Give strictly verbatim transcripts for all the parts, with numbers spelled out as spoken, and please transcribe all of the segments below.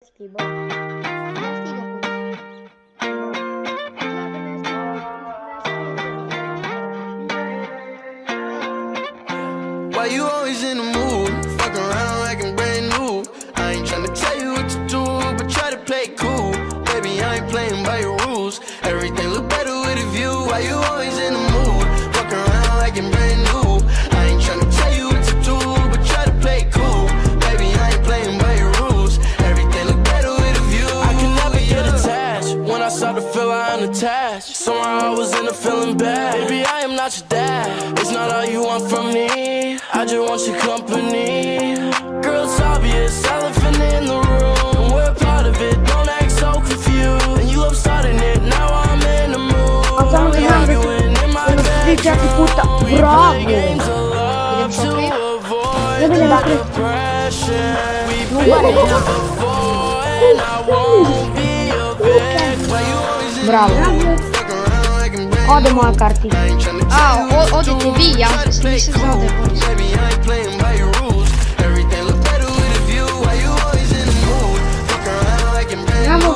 stigo. Ne stigo Why you always in the mood? Fuck around like I'm brand new. I ain't tryna tell you what to do, but try to play it cool. Baby, I ain't playing by your rules. Everything look better with a view. Why you always in the mood? Fuck around like I'm brand new. I ain't tryna tell you what to do, but try to play it cool. Baby, I ain't playing by your rules. Everything look better with a view. I can never get attached. When I start to feel I'm unattached, somehow I was in a feeling bad. Baby, I am not your dad. It's not all you want from me. I just want your company. Girl, it's obvious, elephant in the room. We're part of it, don't act so confused. And you love starting it, now I'm in the mood. I'm arguing in my bedroom. We play games of love to avoid the depression. We've been here before, and I won't be a victim. Bravo. Ode moja kartica. A, o, odite vi, ja mislim se zade. Bravo.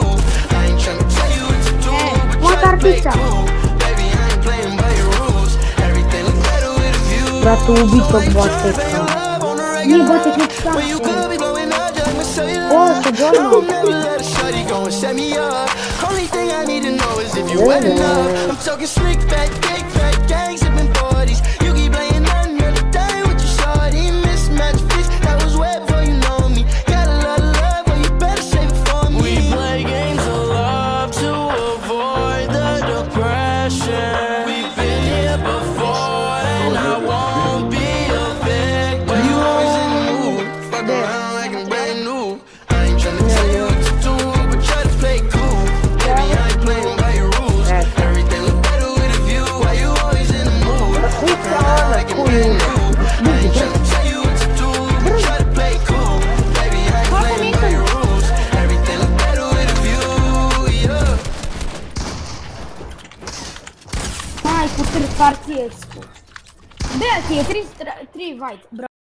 Moja kartica. Brate, ubi tog boteka. Nije botek, nek šta. O, se dojno. Only thing I need to know is if you wet enough. I'm talking slick back, big fat gang sipping forties. You keep playing another day with your shorty. Mismatched fish that was wet before you know me. Got a lot of love, but you better save it for me. We play games of love to avoid the depression. We've been here before, and I won't be a victim. But you always in the mood, fuck around like I'm brand new. I ain't tryna tell you what to do, but try to play it cool. Baby, I ain't playing by your rules. Everything look better with a view. Why you always in the mood? Fuck around like I'm brand new. I ain't tryna tell you what to do, but try to play it cool. Baby, I ain't playing by your rules. Everything look better with a view, yeah. Majku, tri partije. Bea ti je tri white, bro.